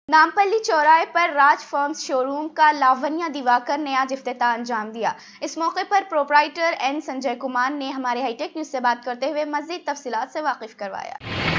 नामपल्ली चौराहे पर राज firms showroom का लावण्या दिवाकर ने आज इफ्तिताह अंजाम दिया। इस मौके पर प्रोप्राइटर एन संजय कुमार ने हमारे हाईटेक न्यूज से बात करते हुए मजीद तफसीलात से वाकिफ करवाया।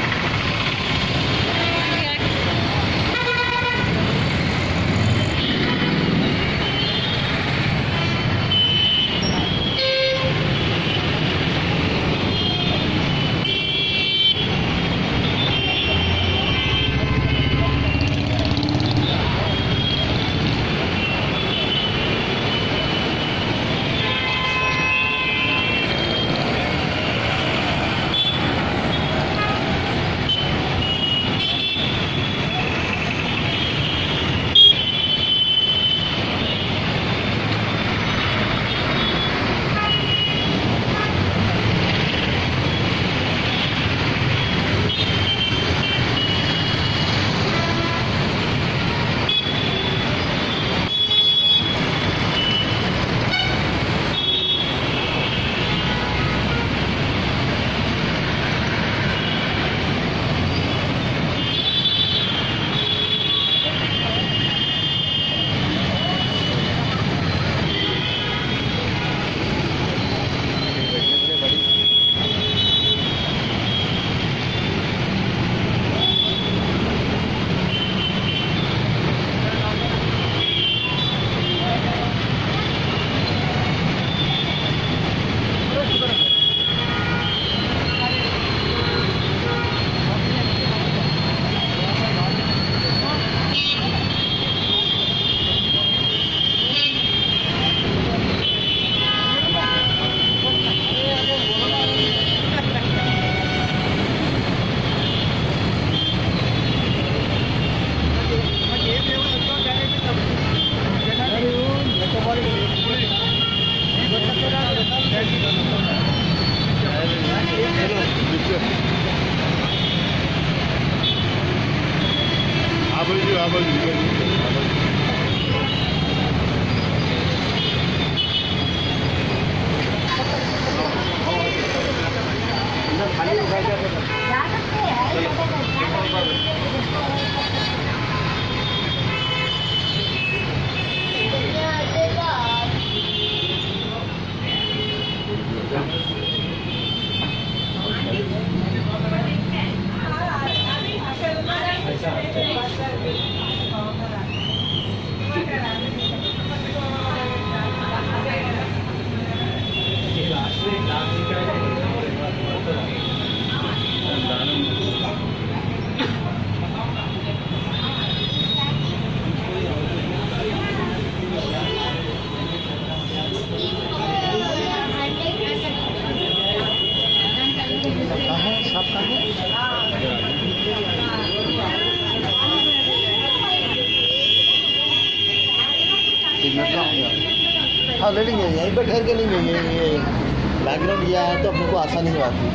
हाँ रेडी है, यहीं पर ठहर के नहीं है, ये बैकग्राउंड किया है तो अपने को आसानी से आती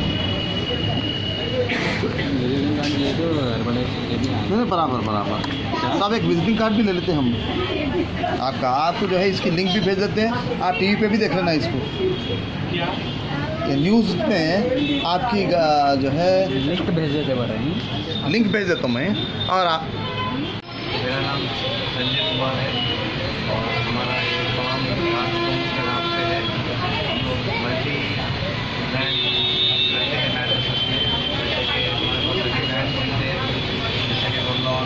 है। बराबर सब एक विजिटिंग कार्ड भी ले लेते हैं हम आपका। आपको जो है इसकी लिंक भी भेज देते हैं, आप टीवी पे भी देख लेना इसको। ये न्यूज़ में आपकी जो है लिंक भेज देते, लिंक भेज देता हूँ मैं। और आप, मेरा नाम संजय कुमार है और हमारा ये फॉर्म राज फर्म्स के नाम से है। हम लोग मल्टी ब्रांड करते हैं मैट्रेसेस में, जैसे कि हमारे पास सभी ब्रांड्स बनते हैं, जैसे कि रोलॉन,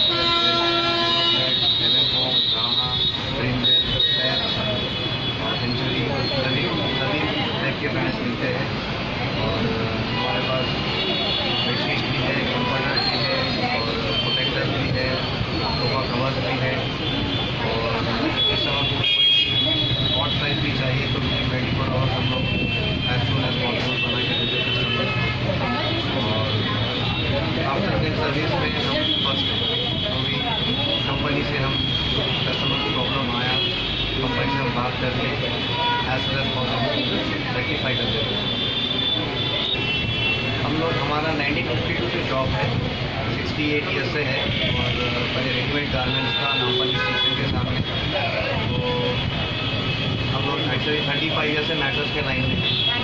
सेंचुरी, सभी टाइप के ब्रांड्स मिलते हैं। और हमारे पास बेडशीट भी है, कंफर्टर भी है और प्रोटेक्टर भी है, सोफा कवर्स भी है। और इस समय कोई हॉट साइज भी चाहिए तो 24 आवर्स हम लोग एज सुन एज पॉसिबल बना के देते हैं कस्टमर। और आफ्टर सेल सर्विस में हम फर्स्ट जो भी कंपनी से हम कस्टमर को प्रॉब्लम आया, कंपनी से हम बात करके as soon as possible rectify कर देते हैं। हम लोग हमारा 1952 से जॉब है, 68 ईयर्स से है और पहले रेडीमेड गारमेंट्स था नामपल्ली स्टेशन के सामने। तो हम लोग एक्चुअली 35 ईयर्स से मैट्रेस के लाइन में